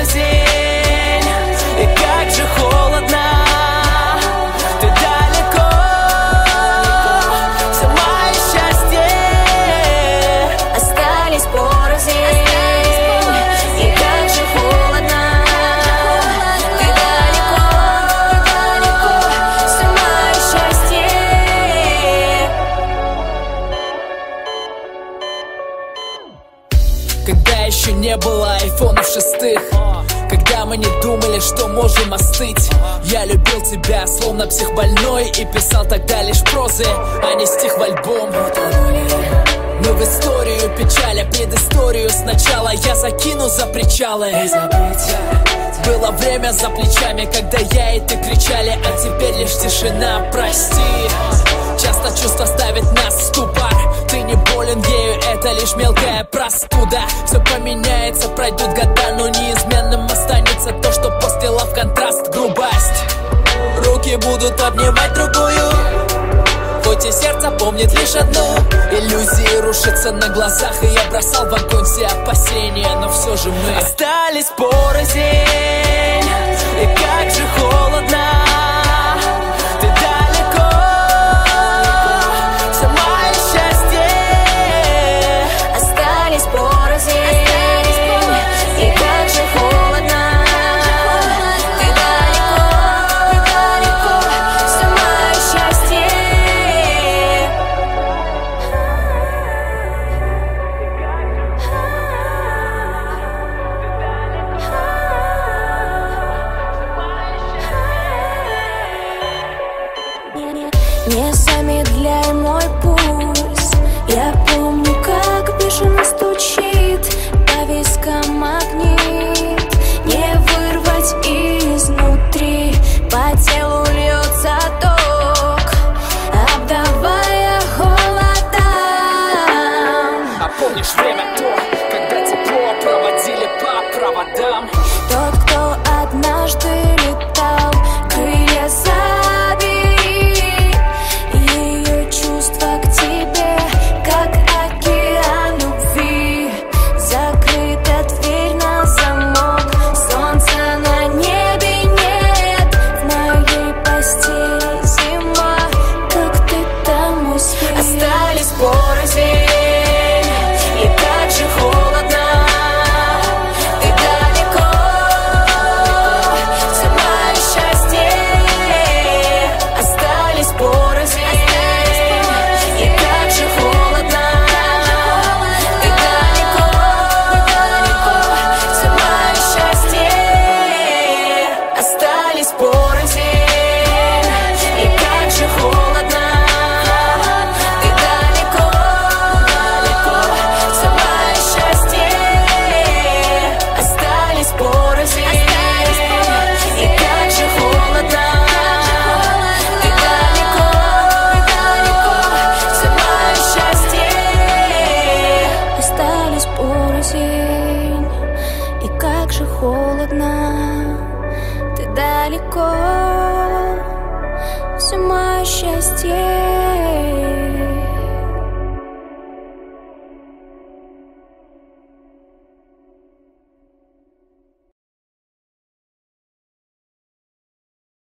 порознь, и как же холодно. Ты далеко, все мое счастье. Остались порознь, и как же холодно. Ты далеко, все мое счастье. Когда еще не было айфонов 6, когда мы не думали, что можем остыть, я любил тебя, словно психбольной, и писал тогда лишь прозы, а не стих в альбом. Мы в историю печали, предысторию сначала я закину за причалы. Было время за плечами, когда я и ты кричали, а теперь лишь тишина, прости. Часто чувство ставит нас в ступор. Ты не болен ею, это лишь мелкая простуда. Все поменяется, пройдут года, но неизменным останется то, что постила в контраст грубость. Руки будут обнимать другую, хоть и сердце помнит лишь одну. Иллюзии рушатся на глазах, и я бросал в огонь все опасения, но все же мы остались порознь, и как же холодно. Ты далеко, все мое счастье. Остались порознь, и как же холодно. Ты далеко, все мое счастье. Не замедляй мой пульс. Я помню, как бешено стучит по вискам магнит. Не вырвать изнутри, по телу льется ток, обдавая холодом. А помнишь время то, когда тепло проводили по проводам? Тот, кто однажды летал, крылья забери. Ее чувства к тебе, как океан любви. Закрыта дверь на замок, солнца на небе нет. В моей постели зима, как ты там мой свет. Остались порознь, и как же холодно. Ты далеко, все мое счастье. Остались порознь, и как же холодно. Ты далеко, все мое счастье. Остались порознь, и как же холодно. Ты далеко, все мое счастье. Остались порознь, и как же холодно. Ты далеко, все мое счастье. Остались порознь, и как же холодно. Ты далеко, все мое счастье.